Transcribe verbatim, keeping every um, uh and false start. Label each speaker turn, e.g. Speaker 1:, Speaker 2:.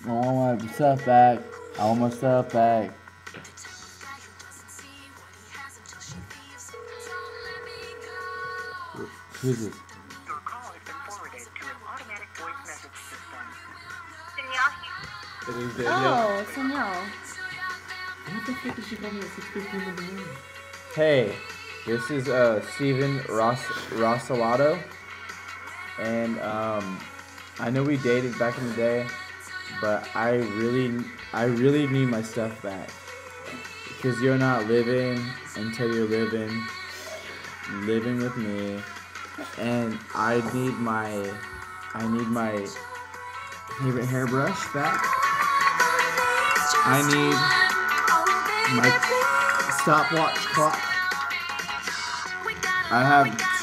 Speaker 1: I want my stuff back. I want my stuff back. Who's this?
Speaker 2: Your call has been forwarded to an automatic voice message system. Danielle?
Speaker 3: It is Danielle.
Speaker 4: Oh, Danielle.
Speaker 3: What the fuck did she call me at six fifteen in the morning?
Speaker 1: Hey, this is uh Steven Ros Rosalato, and um, I know we dated back in the day, but I really, I really need my stuff back because you're not living until you're living, living with me, and I need my, I need my favorite hairbrush back. I need my stopwatch clock. I have